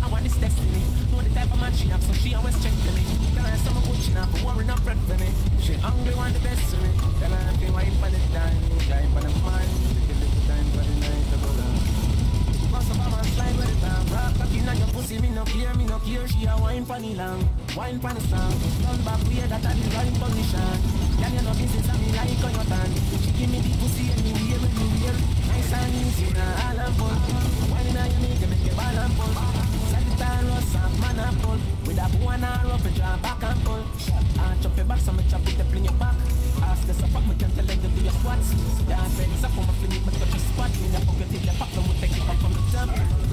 want this destiny. Know the type of man she have, so she always check to me. Tell her some good she not, but worry not bread for me. She hungry, want the best for me. Tell her if you wine for the time, time for the mind, take a little time for the night to go down. Bust up on slide with it down. Rock back in on your pussy, me no care, me no care. She a wine for the long, wine for the song. Turn back way, that a the right position. Girl, you know business and me like on your tongue. She give me the pussy anywhere. Nice and easy, now all and full. Wine in your knee, you make your ball and pull. Sagittarius Ross and man and pull. With a bow and arrow, you draw back and pull. Chop your back, so me chop it up in your back. Ask the support, me can't tell them to do your squats. Yeah, friends up on my fling, me touch your spot. Me the pocket till your pop, no, we take it up from the top.